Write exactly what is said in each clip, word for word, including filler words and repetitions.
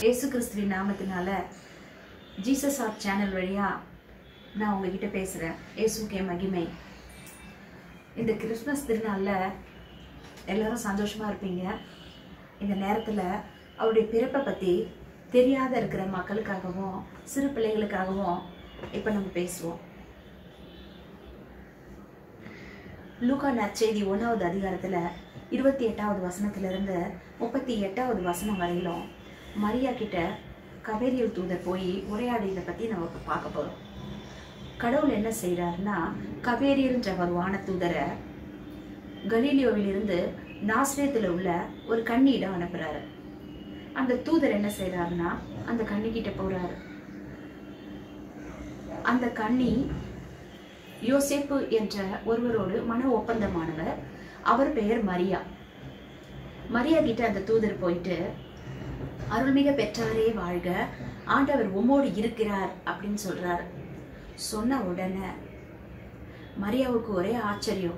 இயேசு கிறிஸ்துவின் நாமத்தினால ஜீசஸ் ஆப் சேனல் வழியா நான் உங்ககிட்ட பேசுகிறேன். இயேசுக்கே மகிமை. இந்த கிறிஸ்மஸ் திருநாளில் எல்லாரும் சந்தோஷமாக இருப்பீங்க. இந்த நேரத்தில் அவருடைய பிறப்பை பற்றி தெரியாத இருக்கிற மக்களுக்காகவும் சிறு பிள்ளைகளுக்காகவும் இப்போ நம்ம பேசுவோம். லூக்கா நற்செய்தி ஒன்றாவது அதிகாரத்தில் இருபத்தி எட்டாவது வசனத்திலிருந்து முப்பத்தி எட்டாவது வசனம் வரையிலும் மரியா கிட்ட கபேரியல் தூதர் போய் உரையாடியதை பற்றி நம்ம இப்போ பார்க்க போகிறோம். கடவுள் என்ன செய்கிறாருன்னா, கபேரியல்ன்ற ஒரு வான தூதரை கலீலியோவிலிருந்து நாசரேத்தில் உள்ள ஒரு கன்னியிடம் அனுப்புகிறாரு. அந்த தூதர் என்ன செய்கிறாருன்னா, அந்த கன்னிக்கிட்ட போகிறாரு. அந்த கன்னி யோசேப்பு என்ற ஒருவரோடு மன ஒப்பந்தமானவர். அவர் பெயர் மரியா. மரியா கிட்ட அந்த தூதர் போயிட்டு, அருள்மிக பெற்றாரே வாழ்க, ஆண்டவர் உம்மோடு இருக்கிறார் அப்படின்னு சொல்றாரு. சொன்ன உடனே மரியாவுக்கு ஒரே ஆச்சரியம்.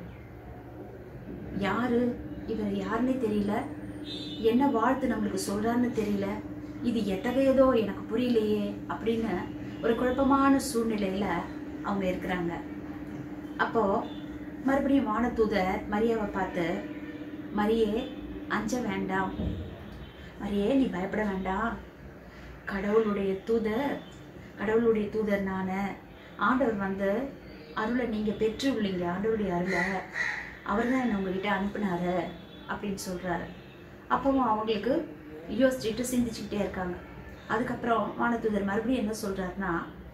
யாரு இவர், யாருன்னே தெரியல, என்ன வாழ்த்து நம்மளுக்கு சொல்றாருன்னு தெரியல, இது எத்தகையதோ எனக்கு புரியலையே அப்படின்னு ஒரு குழப்பமான சூழ்நிலையில அவங்க இருக்கிறாங்க. அப்போ மறுபடியும் வானதூதர் மரியாவை பார்த்து, மரியே அஞ்ச வேண்டாம், மரியே நீ பயப்பட வேண்டாம், கடவுளுடைய தூதர் கடவுளுடைய தூதர் நான், ஆண்டவர் வந்து அருளை நீங்கள் பெற்று உள்ளீங்க, ஆண்டவருடைய அருளை அவர் தான் என்னை உங்ககிட்ட அனுப்புனாரு அப்படின்னு சொல்கிறாரு. அப்பவும் அவங்களுக்கு யோசிச்சுட்டு சிந்திச்சுக்கிட்டே இருக்காங்க. அதுக்கப்புறம் வானதூதர் மறுபடியும் என்ன சொல்கிறாருன்னா,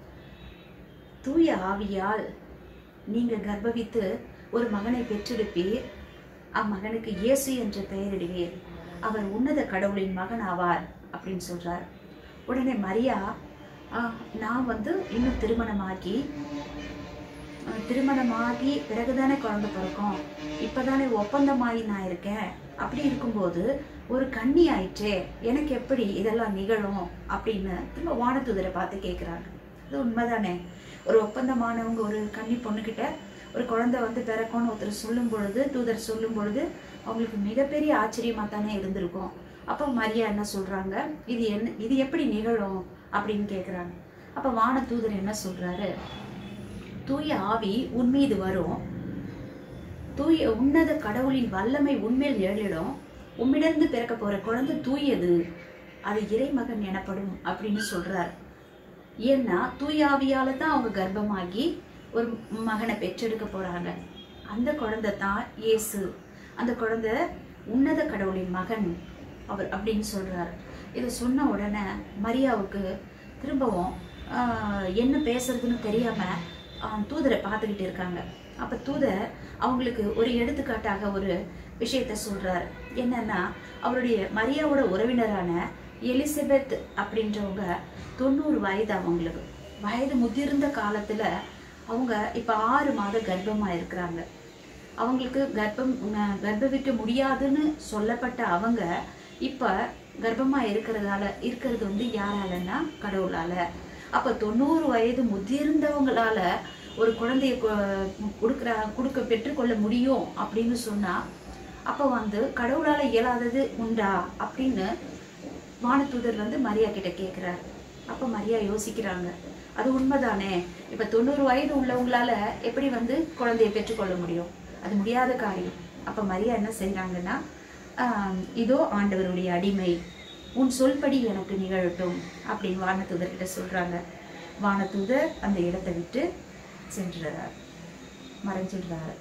தூய ஆவியால் நீங்கள் கர்ப்பவித்து ஒரு மகனை பெற்றெடுப்பீர், அம்மகனுக்கு இயேசு என்ற பெயரிடுவீர், அவர் உன்னத கடவுளின் மகன் ஆவார் அப்படின்னு சொல்றார். உடனே மரியா, நான் வந்து இன்னும் திருமணமாகி திருமணமாகி பிறகுதானே குழந்தை பிறக்கும், இப்பதானே ஒப்பந்தமாகி நான் இருக்கேன், அப்படி இருக்கும்போது ஒரு கன்னி ஆயிற்றே, எனக்கு எப்படி இதெல்லாம் நிகழும் அப்படின்னு திரும்ப வானதூதரை பார்த்து கேட்குறாங்க. அது உண்மைதானே, ஒரு ஒப்பந்தமானவங்க ஒரு கன்னி பொண்ணுக்கிட்ட ஒரு குழந்தை வந்து பிறக்கும்னு ஒருத்தர் சொல்லும் பொழுது, தூதர் சொல்லும் பொழுது அவங்களுக்கு மிகப்பெரிய ஆச்சரியமா தானே இருந்திருக்கும். அப்போ மரியா என்ன சொல்றாங்க, இது என்ன, இது எப்படி நிகழும் அப்படின்னு கேட்குறாங்க. அப்போ வான தூதர் என்ன சொல்றாரு, தூய ஆவி உன்மீது வரும், தூய உன்னத கடவுளின் வல்லமை உண்மையில் ஏழிடும், உம்மிடந்து பிறக்க போற குழந்தை தூயது, அது இறைமகன் எனப்படும் அப்படின்னு சொல்றாரு. ஏன்னா தூய ஆவியால தான் அவங்க கர்ப்பமாகி ஒரு மகனை பெற்றெடுக்க போறாங்க. அந்த குழந்தை தான் இயேசு, அந்த குழந்தை உன்னத கடவுளின் மகன் அவர் அப்படின்னு சொல்றாரு. இதை சொன்ன உடனே மரியாவுக்கு திரும்பவும் என்ன பேசுறதுன்னு தெரியாம தூதரை பார்த்துக்கிட்டு இருக்காங்க. அப்ப தூதர் அவங்களுக்கு ஒரு எடுத்துக்காட்டாக ஒரு விஷயத்த சொல்றாரு. என்னன்னா, அவருடைய மரியாவோட உறவினரான எலிசபெத் அப்படின்றவங்க தொண்ணூறு வயது, அவங்களுக்கு வயது முதிர்ந்த காலத்துல அவங்க இப்ப ஆறு மாத கர்ப்பமா இருக்கிறாங்க. அவங்களுக்கு கர்ப்பம் கர்ப்பவிக்க முடியாதுன்னு சொல்லப்பட்ட அவங்க இப்ப கர்ப்பமா இருக்கிறதால இருக்கிறது வந்து யாராலன்னா கடவுளால. அப்ப தொண்ணூறு வயது முதிர்ந்தவங்களால ஒரு குழந்தைய கொடுக்குற கொடுக்க பெற்றுக்கொள்ள முடியும் அப்படின்னு சொன்னா, அப்ப வந்து கடவுளால இயலாதது உண்டா அப்படின்னு வானதூதர் வந்து மரியா கிட்ட கேட்கிறார். அப்ப மரியா யோசிக்கிறாங்க, அது உண்மைதானே, இப்ப தொண்ணூறு வயது உள்ளவங்களால எப்படி வந்து குழந்தைய பெற்றுக்கொள்ள முடியும், அது முடியாத காரியம். அப்ப மரியா என்ன செய்யறாங்கன்னா, ஆஹ் இதோ ஆண்டவருடைய அடிமை, உன் சொல்படி எனக்கு நிகழட்டும் அப்படின்னு வானதூதர் கிட்ட சொல்றாங்க. வானதூதர் அந்த இடத்தை விட்டு சென்றார், மறைஞ்சிடுறாரு.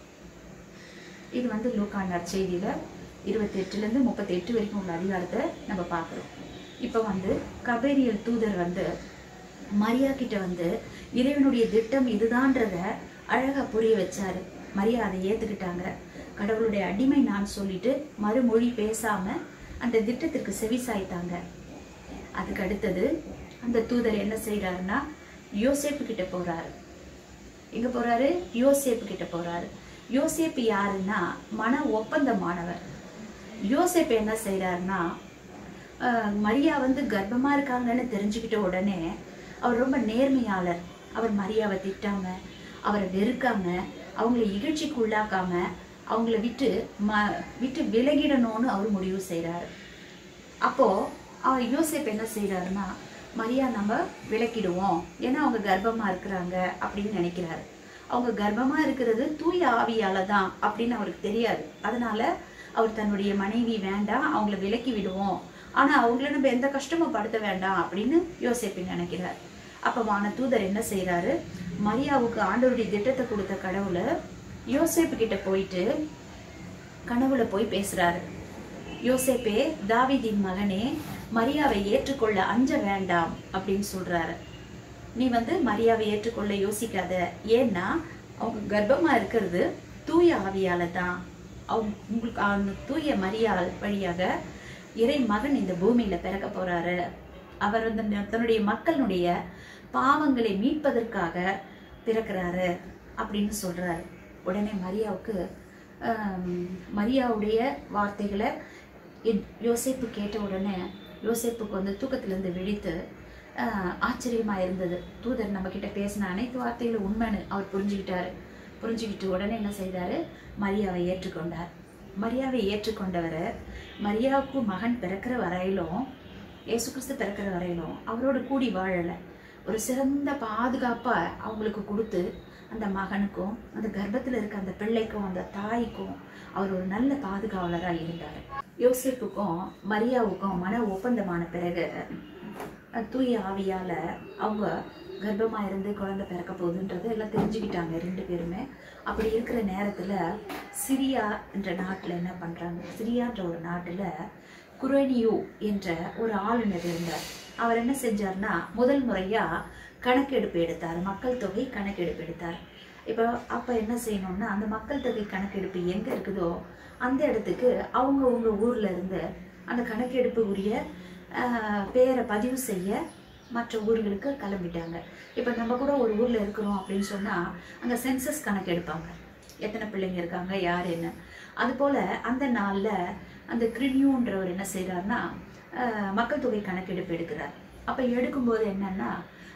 இது வந்து லூக்கா நற்செய்தியில இருபத்தி எட்டுல இருந்து முப்பத்தி எட்டு வரைக்கும் உள்ள அதிகாரத்தை நம்ம பார்க்கிறோம். இப்ப வந்து கபேரியல் தூதர் வந்து மரியா கிட்ட வந்து இறைவனுடைய திட்டம் இதுதான்றத அழகா புரிய வச்சாரு. மரியா அதை ஏத்துக்கிட்டாங்க. கடவுளுடைய அடிமை நான் சொல்லிட்டு மறுமொழி பேசாம அந்த திட்டத்திற்கு செவி சாய்த்தாங்க. அதுக்கு அடுத்தது அந்த தூதர் என்ன செய்யறாருன்னா, யோசேப்பு கிட்ட போறாரு. எங்க போறாரு, யோசேப்பு கிட்ட போறாரு. யோசேப்பு யாருன்னா மன ஒப்பந்தமானவர். யோசேப்பு என்ன செய்யறாருன்னா, மரியா வந்து கர்ப்பமா இருக்காங்கன்னு தெரிஞ்சுக்கிட்ட உடனே அவர் ரொம்ப நேர்மையாளர். அவர் மரியாவை திட்டாம, அவரை வெறுக்காம, அவங்களை இகழ்ச்சிக்கு உள்ளாக்காம, அவங்கள விட்டு ம விட்டு விலகிடணும்னு அவர் முடிவு செய்கிறாரு. அப்போ யோசேப்பு என்ன செய்யறாருன்னா, மரியா நம்ம விலக்கிடுவோம், ஏன்னா அவங்க கர்ப்பமா இருக்கிறாங்க அப்படின்னு நினைக்கிறாரு. அவங்க கர்ப்பமா இருக்கிறது தூய ஆவியால தான் அப்படின்னு அவருக்கு தெரியாது. அதனால அவர் தன்னுடைய மனைவி வேண்டாம், அவங்கள விலக்கி விடுவோம், ஆனா அவங்கள நம்ம எந்த கஷ்டமும் படுத்த வேண்டாம் அப்படின்னு யோசேப்பு நினைக்கிறார். அப்ப வானதூதர் என்ன செய்யறாரு, மரியாவுக்கு ஆண்டவருடைய திட்டத்தை கொடுத்த கடவுளை யோசேப்பு கிட்ட போயிட்டு கனவுல போய் பேசுறாரு. யோசேப்பே, தாவீதின் மகனே, மரியாவை ஏற்றுக்கொள்ள அஞ்ச வேண்டாம் அப்படின்னு சொல்றாரு. நீ வந்து மரியாவை ஏற்றுக்கொள்ள யோசிக்காத, ஏன்னா அவங்க கர்ப்பமா இருக்கிறது தூய ஆவியால தான். அவங்க உங்களுக்கு அந்த தூய மரியாள் வழியாக இறை மகன் இந்த பூமியில பிறக்க போறாரு. அவர் வந்து தன்னுடைய மக்களுடைய பாவங்களை மீட்பதற்காக பிறக்கிறாரு அப்படின்னு சொல்றாரு. உடனே மரியாவுக்கு மரியாவுடைய வார்த்தைகளை யோசேப்பு கேட்ட உடனே யோசேப்புக்கு வந்து தூக்கத்திலிருந்து விழித்து ஆச்சரியமா இருந்தது. தூதர் நம்ம கிட்ட பேசின அனைத்து வார்த்தைகளும் உண்மைன்னு அவர் புரிஞ்சுக்கிட்டாரு. புரிஞ்சுக்கிட்டு உடனே என்ன செய்தாரு, மரியாவை ஏற்றுக்கொண்டார். மரியாவை ஏற்றுக்கொண்டவரை மரியாவுக்கு மகன் பிறக்கிற வரையிலும், இயேசு கிறிஸ்து பிறக்கிற வரையிலும் அவரோடு கூடி வாழலை. ஒரு சிறந்த பாதுகாப்பா அவங்களுக்கு கொடுத்து அந்த மகனுக்கும் அந்த கர்ப்பத்தில் இருக்க அந்த பிள்ளைக்கும் அந்த தாய்க்கும் அவர் ஒரு நல்ல பாதுகாவலராக இருந்தார். யோசேப்புக்கும் மரியாவுக்கும் மன ஒப்பந்தமான பிறகு தூய ஆவியால அவங்க கர்ப்பமா இருந்து குழந்தை பிறக்க போகுதுன்றது எல்லாம் தெரிஞ்சுக்கிட்டாங்க ரெண்டு பேருமே. அப்படி இருக்கிற நேரத்துல சிரியா என்ற நாட்டுல என்ன பண்றாங்க, சிரியான்ற ஒரு நாட்டுல குரேனியோ என்ற ஒரு ஆளுநர் இருந்தார். அவர் என்ன செஞ்சார்னா, முதல் முறையா கணக்கெடுப்பு எடுத்தார், மக்கள் தொகை கணக்கெடுப்பு எடுத்தார். இப்போ அப்ப என்ன செய்யணும்னா, அந்த மக்கள் தொகை கணக்கெடுப்பு எங்க இருக்குதோ அந்த இடத்துக்கு அவங்க உங்க ஊர்ல இருந்து அந்த கணக்கெடுப்பு உரிய பேரை பதிவு செய்ய மற்ற ஊர்களுக்கு கிளம்பிட்டாங்க. இப்போ நம்ம கூட ஒரு ஊர்ல இருக்கிறோம் அப்படின்னு சொன்னா அங்க சென்சஸ் கணக்கு எடுப்பாங்க, எத்தனை பிள்ளைங்க இருக்காங்க, யார் என்ன. அது போல அந்த நாள்ல அந்த கிரினியூன்றவர் என்ன செய்யறாருன்னா, மக்கள் தொகை கணக்கெடுப்பு எடுக்கிறார். அப்ப எடுக்கும்போது என்னன்னா,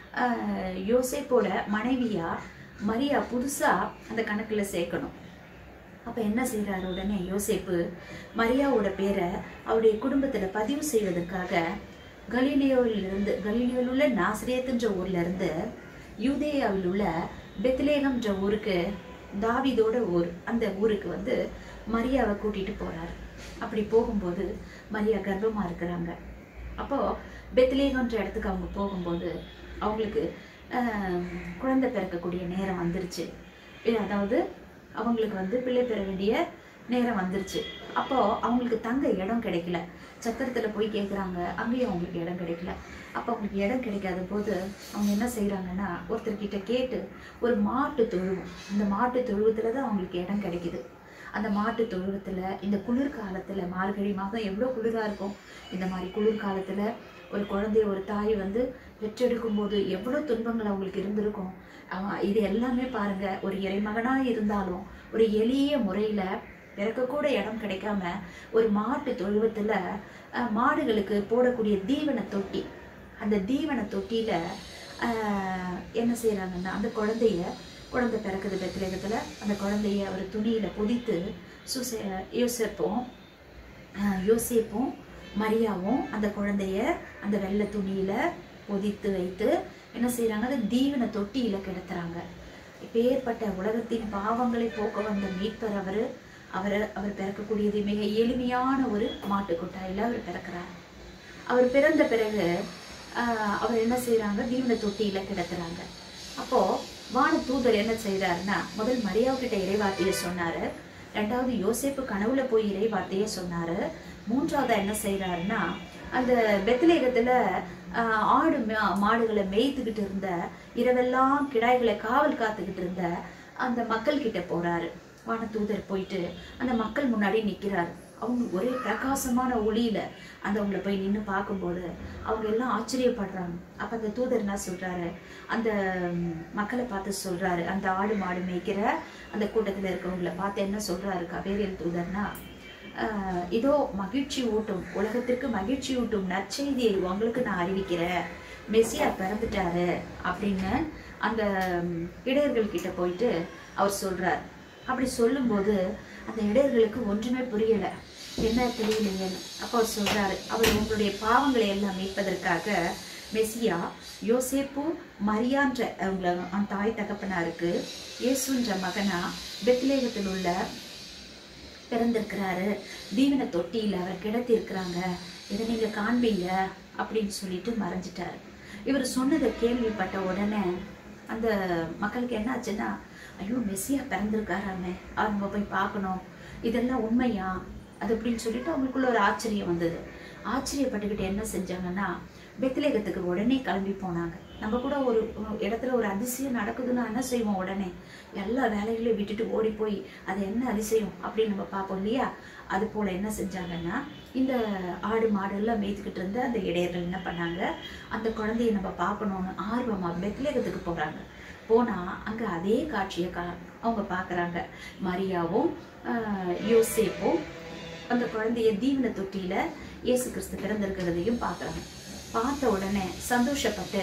யோசேப்போட மனைவியா மரியா புதுசா அந்த கணக்குல சேர்க்கணும். அப்ப என்ன செய்யறாரு, உடனே யோசேப்பு மரியாவோட பேரை அவருடைய குடும்பத்துல பதிவு செய்வதற்காக கலீலியோவில் இருந்து, கலீலியோவில் உள்ள நாசரேத்துன்ற ஊர்ல இருந்து யூதேயாவில் உள்ள பெத்லேகம்ன்ற ஊருக்கு, தாவீதோட ஊர், அந்த ஊருக்கு வந்து மரியாவை கூட்டிட்டு போறாரு. அப்படி போகும்போது மரியா கர்ப்பமா இருக்கிறாங்க. அப்போ பெத்லேகம்ன்ற இடத்துக்கு அவங்க போகும்போது அவங்களுக்கு குழந்தை பிறக்கக்கூடிய நேரம் வந்துருச்சு. அதாவது அவங்களுக்கு வந்து பிள்ளை பெற வேண்டிய நேரம் வந்துருச்சு. அப்போ அவங்களுக்கு தங்க இடம் கிடைக்கல. சத்திரத்துல போய் கேட்குறாங்க, அங்கேயும் அவங்களுக்கு இடம் கிடைக்கல. அப்போ அவங்களுக்கு இடம் கிடைக்காத போது அவங்க என்ன செய்யறாங்கன்னா, ஒருத்தர்கிட்ட கேட்டு ஒரு மாட்டு தொழுவம், இந்த மாட்டு தொழுவத்துல தான் அவங்களுக்கு இடம் கிடைக்குது. அந்த மாட்டு தொழுவத்துல இந்த குளிர்காலத்துல, மார்கழி மாதம் எவ்வளோ குளிரா இருக்கும், இந்த மாதிரி குளிர்காலத்துல ஒரு குழந்தைய ஒரு தாய் வந்து பெற்றெடுக்கும் போது எவ்வளோ துன்பங்கள் அவங்களுக்கு இருந்திருக்கும். இது எல்லாமே பாருங்க, ஒரு இறைமகனா இருந்தாலும் ஒரு எளிய முறையில பிறக்கக்கூட இடம் கிடைக்காம ஒரு மாட்டு தொழுவத்துல மாடுகளுக்கு போடக்கூடிய தீவன தொட்டி, அந்த தீவன தொட்டியில ஆஹ் என்ன செய்யறாங்கன்னா, அந்த குழந்தைய குழந்தை பிறக்குது பெத்லேகத்துல, அந்த குழந்தைய அவர் துணியில பொதித்து சுசே யோசேப்பும் யோசேப்பும் மரியாவும் அந்த குழந்தைய அந்த வெள்ளை துணியில பொதித்து வைத்து என்ன செய்யறாங்க, அந்த தீவன தொட்டியில கிடத்துறாங்க. இப்பேற்பட்ட உலகத்தின் பாவங்களை போக்க வந்த மீட்பர் அவரு. அவர் அவர் பிறக்கக்கூடியது மிக எளிமையான ஒரு மாட்டு கொட்டாயில அவர் பிறக்கிறார். அவர் பிறந்த பிறகு ஆஹ் அவர் என்ன செய்யறாங்க, தீவன தொட்டியில கிடத்துறாங்க. அப்போ வான தூதர் என்ன செய்யறாருன்னா, முதல் மரியாவுக்கிட்ட இறைவார்த்தையை சொன்னாரு, ரெண்டாவது யோசேப்பு கனவுல போய் இறைவார்த்தையை சொன்னாரு, மூன்றாவதா என்ன செய்யறாருன்னா, அந்த பெத்லேகத்துல ஆஹ் ஆடு மாடுகளை மேய்த்துக்கிட்டு இருந்த, இரவெல்லாம் கிடாய்களை காவல் காத்துக்கிட்டு இருந்த அந்த மக்கள் கிட்ட போறாரு. வான தூதர் போயிட்டு அந்த மக்கள் முன்னாடி நிக்கிறாரு. அவங்க ஒரே பிரகாசமான ஒளியில அந்த அவங்களை போய் நின்று பார்க்கும்போது அவங்க எல்லாம் ஆச்சரியப்படுறாங்க. அப்ப அந்த தூதர் என்ன சொல்றாரு, அந்த மக்களை பார்த்து சொல்றாரு, அந்த ஆடு மாடு மேய்க்கிற அந்த கூட்டத்துல இருக்கவங்களை பார்த்து என்ன சொல்றாரு கபேரியல் தூதர்னா, ஆஹ் இதோ மகிழ்ச்சி ஊட்டும், உலகத்திற்கு மகிழ்ச்சி ஊட்டும் நற்செய்தியை உங்களுக்கு நான் அறிவிக்கிறேன், மெசியா பிறந்துட்டாரு அப்படின்னு அந்த இடையர்கள் கிட்ட போயிட்டு அவர் சொல்றார். அப்படி சொல்லும்போது அந்த இடையர்களுக்கு ஒன்றுமே புரியல. என்ன தெரியலையேன்னு. அப்போ அவர் சொல்றாரு, அவர் உங்களுடைய பாவங்களை எல்லாம் மீட்பதற்காக மெசியா யோசேப்பு மரியான்ற அவங்கள அந்த தாய் தகப்பனாருக்கு இயேசுன்ற மகனா பெத்லேகத்தில் உள்ள பிறந்திருக்கிறாரு, தீவன தொட்டியில் அவர் கிடத்தி இருக்கிறாங்க, இதை நீங்க காண்பீங்க அப்படின்னு சொல்லிட்டு மறைஞ்சிட்டாரு. இவர் சொன்னதை கேள்விப்பட்ட உடனே அந்த மக்களுக்கு என்ன ஆச்சுன்னா, ஐயோ மெசியா பிறந்திருக்காராமே, அவங்க போய் பார்க்கணும், இதெல்லாம் உண்மையா அது அப்படின்னு சொல்லிட்டு அவங்களுக்குள்ள ஒரு ஆச்சரியம் வந்தது. ஆச்சரியப்பட்டுக்கிட்டு என்ன செஞ்சாங்கன்னா, பெத்லேகத்துக்கு உடனே கிளம்பி போனாங்க. நம்ம கூட ஒரு இடத்துல ஒரு அதிசயம் நடக்குதுன்னா என்ன செய்வோம், உடனே எல்லா வேலைகளையும் விட்டுட்டு ஓடி போய் அது என்ன அதிசயம் அப்படின்னு நம்ம பார்ப்போம் இல்லையா. அது போல என்ன செஞ்சாங்கன்னா, இந்த ஆடு மாடு எல்லாம் மேய்த்துக்கிட்டு இருந்த அந்த இடையர்கள் என்ன பண்ணாங்க, அந்த குழந்தைய நம்ம பார்க்கணும்னு ஆர்வமா பெத்லேகத்துக்கு போறாங்க. போனா அங்க அதே காட்சியை கா அவங்க பார்க்குறாங்க. மரியாவும் யோசேப்பும் அந்த குழந்தைய தீவன தொட்டியில இயேசு கிறிஸ்து பிறந்திருக்கிறதையும் பார்க்குறாங்க. பார்த்த உடனே சந்தோஷப்பட்டு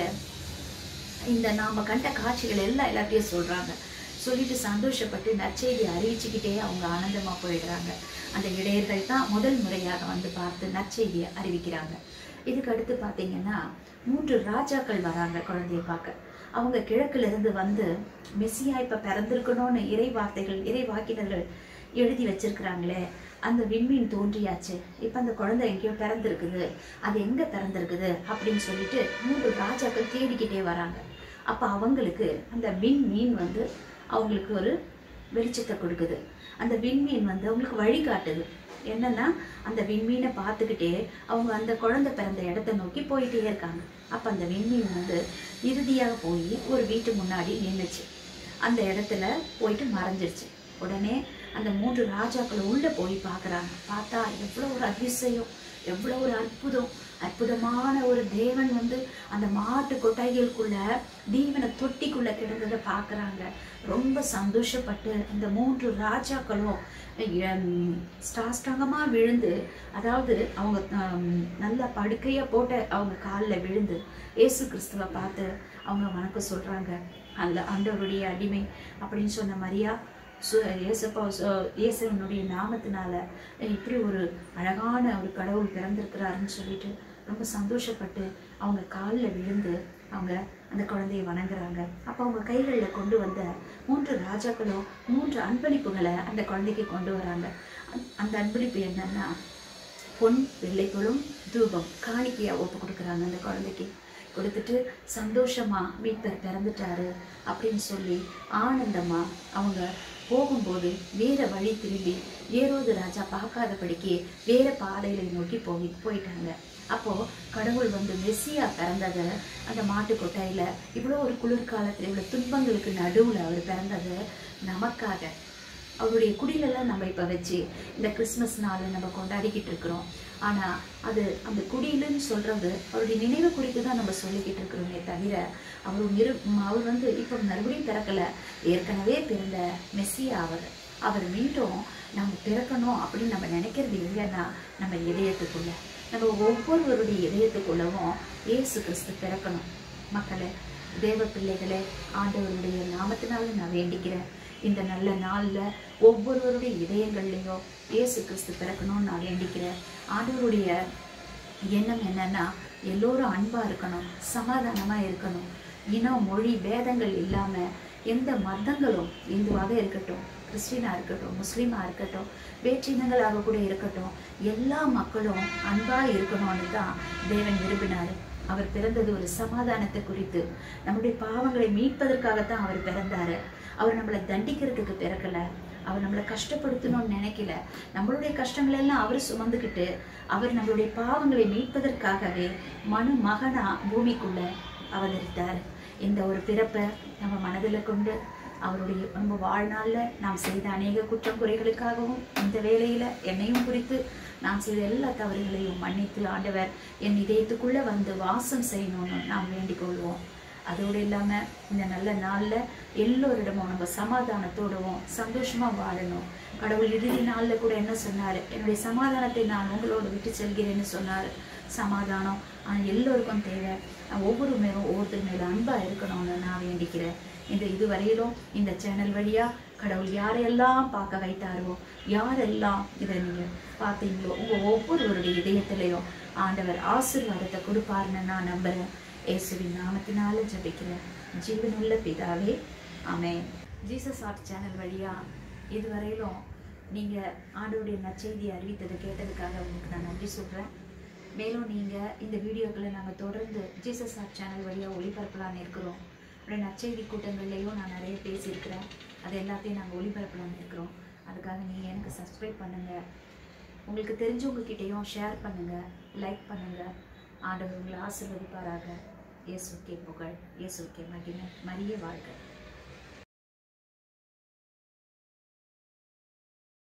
இந்த நாம கண்ட காட்சிகள் எல்லாம் எல்லாத்தையும் சொல்றாங்க. சொல்லிட்டு சந்தோஷப்பட்டு நற்செய்தி அறிவிச்சுக்கிட்டே அவங்க ஆனந்தமா போயிடுறாங்க. அந்த இடையர்கள் தான் முதல் முறையாக வந்து பார்த்து நற்செய்தியை அறிவிக்கிறாங்க. இதுக்கு அடுத்து பார்த்தீங்கன்னா மூன்று ராஜாக்கள் வராங்க குழந்தைய பார்க்க. அவங்க கிழக்குல இருந்து வந்து மெசியா இப்ப பிறந்திருக்கணும்னு இறை வார்த்தைகள் இறை வாக்கினர்கள் எழுதி வச்சிருக்கிறாங்களே, அந்த விண்மீன் தோன்றியாச்சு, இப்ப அந்த குழந்தை எங்கேயோ பிறந்திருக்குது, அது எங்க பிறந்திருக்குது அப்படின்னு சொல்லிட்டு மூன்று ராஜாக்கள் தேடிக்கிட்டே வராங்க. அப்ப அவங்களுக்கு அந்த விண்மீன் வந்து அவங்களுக்கு ஒரு வெளிச்சத்தை கொடுக்குது. அந்த விண்மீன் வந்து அவங்களுக்கு வழிகாட்டுது. என்னன்னா, அந்த விண்மீனை பார்த்துக்கிட்டே அவங்க அந்த குழந்தை பிறந்த இடத்த நோக்கி போயிட்டே இருக்காங்க. அப்ப அந்த விண்மீன் வந்து இறுதியாக போய் ஒரு வீட்டு முன்னாடி நின்றுச்சு. அந்த இடத்துல போயிட்டு மறைஞ்சிருச்சு. உடனே அந்த மூன்று ராஜாக்கள் உள்ள போய் பார்க்குறாங்க. பார்த்தா எவ்வளோ ஒரு அதிசயம், எவ்வளோ ஒரு அற்புதம், அற்புதமான ஒரு தேவன் வந்து அந்த மாட்டு கொட்டாய்களுக்குள்ள தீவன தொட்டிக்குள்ள கிடந்ததை பார்க்குறாங்க. ரொம்ப சந்தோஷப்பட்டு அந்த மூன்று ராஜாக்களும் ஸ்டாஸ்டாங்கமா விழுந்து, அதாவது அவங்க நல்ல படுக்கையா போட்ட அவங்க காலில் விழுந்து இயேசு கிறிஸ்துவை பார்த்து அவங்க வணக்கம் சொல்றாங்க. அந்த ஆண்டவருடைய அடிமை அப்படின்னு சொன்ன மரியா சு இயேசப்பா இயேசுவனுடைய நாமத்தினால இப்படி ஒரு அழகான ஒரு கடவுள் பிறந்திருக்கிறாருன்னு சொல்லிட்டு ரொம்ப சந்தோஷப்பட்டு அவங்க காலில் விழுந்து அவங்க அந்த குழந்தையை வணங்குறாங்க. அப்போ அவங்க கைகளில் கொண்டு வந்த மூன்று ராஜாக்களும் மூன்று அன்பளிப்புகளை அந்த குழந்தைக்கு கொண்டு வராங்க. அந்த அன்பளிப்பு என்னன்னா, பொன் வெள்ளைக்குளும் தூபம் காணிக்கையா ஒப்பு கொடுக்குறாங்க. அந்த குழந்தைக்கு கொடுத்துட்டு சந்தோஷமா மீட்பர் பிறந்துட்டாரு அப்படின்னு சொல்லி ஆனந்தமா அவங்க போகும்போது வேற வழி திரும்பி ஏரோது ராஜா பார்க்காதபடிக்கு வேற பாதைகளை நோக்கி போய் போயிட்டாங்க. அப்போ கடவுள் வந்து மெசியா பிறந்ததை அந்த மாட்டு கொட்டாயில இவ்வளோ ஒரு குளிர்காலத்துல இவ்வளோ துன்பங்களுக்கு நடுவுல அவர் பிறந்தது நமக்காக. அவருடைய குடிலெல்லாம் நம்ம இப்போ வச்சு இந்த கிறிஸ்மஸ் நாளை நம்ம கொண்டாடிக்கிட்டு இருக்கிறோம். ஆனால் அது அந்த குடிலுன்னு சொல்கிறது அவருடைய நினைவு குறித்து தான் நம்ம சொல்லிக்கிட்டு இருக்கிறோமே தவிர அவர் நிறு அவர் வந்து இப்போ மறுபடியும் பிறக்கலை, ஏற்கனவே பிறந்த மெஸ்ஸியா அவர். அவர் மீண்டும் நம்ம பிறக்கணும் அப்படின்னு நம்ம நினைக்கிறது இல்லைன்னா நம்ம இதயத்துக்குள்ள நம்ம ஒவ்வொருவருடைய இதயத்துக்குள்ளவும் இயேசு கிறிஸ்து பிறக்கணும். மக்களே, தேவ பிள்ளைகளே, ஆண்டவருடைய நாமத்தினால நான் வேண்டிக்கிறேன், இந்த நல்ல நாளில் ஒவ்வொருவருடைய இதயங்கள்லையும் இயேசு கிறிஸ்து பிறக்கணும்னு நான் வேண்டிக்கிறேன். ஆண்டவருடைய எண்ணம் என்னன்னா, எல்லோரும் அன்பாக இருக்கணும், சமாதானமாக இருக்கணும், இனம் மொழி பேதங்கள் இல்லாமல் எந்த மதங்களும் இந்துவாக இருக்கட்டும், கிறிஸ்டினாக இருக்கட்டும், முஸ்லீமாக இருக்கட்டும், வேற்றினங்களாக கூட இருக்கட்டும், எல்லா மக்களும் அன்பாக இருக்கணும்னு தான் தேவன் விரும்பினார். அவர் பிறந்தது ஒரு சமாதானத்தை குறித்து, நம்முடைய பாவங்களை மீட்பதற்காகத்தான் அவர் பிறந்தாரு. அவர் நம்மளை தண்டிக்கிறதுக்கு பிறக்கல, அவர் நம்மளை கஷ்டப்படுத்தணும்னு நினைக்கல. நம்மளுடைய கஷ்டங்கள் எல்லாம் அவர் சுமந்துக்கிட்டு அவர் நம்மளுடைய பாவங்களை மீட்பதற்காகவே மனு மகனா பூமிக்குள்ள அவதரித்தார். இந்த ஒரு பிறப்பை நம்ம மனதில் கொண்டு அவருடைய நம்ம வாழ்நாளில் நாம் செய்த அநேக குற்றம் குறைகளுக்காகவும் இந்த வேளையில் என்னையும் குறித்து நான் செய்த எல்லா தவறுகளையும் மன்னித்து ஆண்டவர் என் இதயத்துக்குள்ளே வந்து வாசம் செய்யணும்னு நாம் வேண்டிக் கொள்வோம். அதோடு இல்லாமல் இந்த நல்ல நாளில் எல்லோரிடமும் நம்ம சமாதானத்தோடவும் சந்தோஷமாக வாழணும். கடவுள் இறுதி நாளில் கூட என்ன சொன்னார், என்னுடைய சமாதானத்தை நான் உங்களோடு விட்டு செல்கிறேன்னு சொன்னார். சமாதானம் ஆனால் எல்லோருக்கும் தேவை. ஒவ்வொரு மேலும் ஒவ்வொருத்தர் மேலும் அன்பாக இருக்கணும்னு நான் வேண்டிக்கிறேன். இந்த இதுவரையிலும் இந்த சேனல் வழியாக கடவுள் யாரெல்லாம் பார்க்க வைத்தாரோ, யாரெல்லாம் இதை நீங்கள் பார்த்தீங்களோ, உங்கள் ஒவ்வொருவருடைய இதயத்திலையும் ஆண்டவர் ஆசீர்வாதத்தை கொடுப்பாருன்னு நான் நம்புகிறேன். இயேசுவின் நாமத்தினால ஜெபிக்கிறேன் ஜீவனுள்ள பிதாவே, ஆமென். ஜீசஸ் ஆர்ட் சேனல் வழியாக இதுவரையிலும் நீங்கள் ஆண்டவருடைய நற்செய்தியை அறிவித்ததை கேட்டதுக்காக உங்களுக்கு நான் நன்றி சொல்கிறேன். மேலும் நீங்கள் இந்த வீடியோக்களை நாங்கள் தொடர்ந்து ஜீசஸ் ஆர்ட் சேனல் வழியாக ஒளிபரப்பலான்னு இருக்கிறோம். அப்படியே நற்செய்தி கூட்டங்கள்லேயும் நான் நிறைய பேசியிருக்கிறேன். அது எல்லாத்தையும் நாங்கள் ஒளிபரப்பலான்னு இருக்கிறோம். அதுக்காக நீங்கள் எனக்கு சப்ஸ்கிரைப் பண்ணுங்கள். உங்களுக்கு தெரிஞ்சவங்கக்கிட்டேயும் ஷேர் பண்ணுங்கள், லைக் பண்ணுங்கள். ஆண்டவர் உங்களை ஆசீர்வதிப்பாராக. இயேசுக்கே புகழ், இயேசுக்கே மகிமை. மரியே வாழ்க.